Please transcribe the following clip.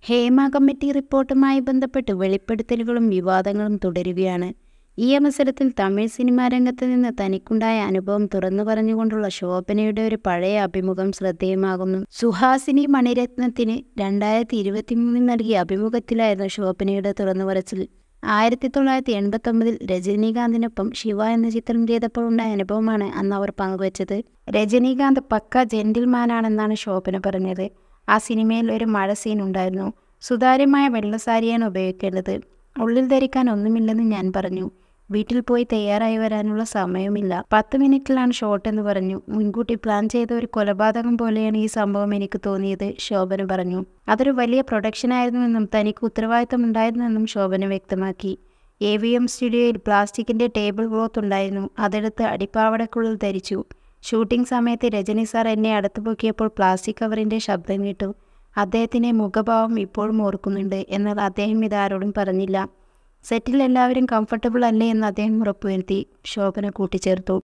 Hema committee റിപ്പോർട്ടുമായി ബന്ധപ്പെട്ട് വെളിപ്പെടുത്തലുകളും വിവാദങ്ങളും തുടരുകയാണ്. ഈ അവസരത്തിൽ തമിഴ് സിനിമാ രംഗത്ത് നിന്ന് തനിക്കുണ്ടായ അനുഭവം തുറന്നു പറഞ്ഞുകൊണ്ടുള്ള ശോഭനയുടെ ഒരു പഴയ അഭിമുഖം ശ്രദ്ധേയമാകുന്നു. സുഹാസിനി മണിരത്നത്തിന് 2023 നൽകിയ അഭിമുഖത്തിലായിരുന്നു ശോഭനയുടെ തുറന്നുപറച്ചിൽ. 1989 രജനീകാന്തിനൊപ്പം ശിവ എന്ന ചിത്രം ചെയ്തപ്പോൾ ഉണ്ടായ അനുഭവമാണ് അന്ന് അവർ പങ്കുവച്ചത്. രജനീകാന്ത് പക്ക ജെന്റിൽമാനാണെന്നാണ് ശോഭന പറഞ്ഞത്. ആ സിനിമയിൽ ഒരു മഴ സീൻ ഉണ്ടായിരുന്നു. സുതാര്യമായ വെള്ളസാരിയാണ് ഉപയോഗിക്കേണ്ടത്. ഉള്ളിൽ ധരിക്കാൻ ഒന്നുമില്ലെന്ന് ഞാൻ പറഞ്ഞു. വീട്ടിൽ പോയി തയ്യാറായി വരാനുള്ള സമയമില്ല. 10 മിനിറ്റിലാണ് ഷോട്ട് എന്ന് പറഞ്ഞു. മുൻകൂട്ടി പ്ലാൻ ചെയ്ത ഒരു കൊലപാതകം പോലെയാണ് ഈ സംഭവം എനിക്ക് തോന്നിയത്, ശോഭന പറഞ്ഞു. അതൊരു വലിയ പ്രൊഡക്ഷനായിരുന്നുവെന്നും തനിക്ക് ഉത്തരവാദിത്തം ഉണ്ടായിരുന്നെന്നും ശോഭന വ്യക്തമാക്കി. AVM സ്റ്റുഡിയോയിൽ പ്ലാസ്റ്റിക്കിൻ്റെ ടേബിൾ ക്ലോത്ത് ഉണ്ടായിരുന്നു. അതെടുത്ത് അടിപ്പാവടക്കുള്ളിൽ ധരിച്ചു. ഷൂട്ടിംഗ് സമയത്ത് രജനി സാർ എന്നെ അടുത്ത് പൊക്കിയപ്പോൾ പ്ലാസ്റ്റിക് കവറിൻ്റെ ശബ്ദം കേട്ടു. അദ്ദേഹത്തിൻ്റെ മുഖഭാവം ഇപ്പോഴും ഓർക്കുന്നുണ്ട്. എന്നാൽ അദ്ദേഹം ഇതാരോടും പറഞ്ഞില്ല. സെറ്റിൽ എല്ലാവരും കംഫർട്ടബിൾ അല്ലേ എന്ന് അദ്ദേഹം ഉറപ്പുവരുത്തി, ശോഭന കൂട്ടിച്ചേർത്തു.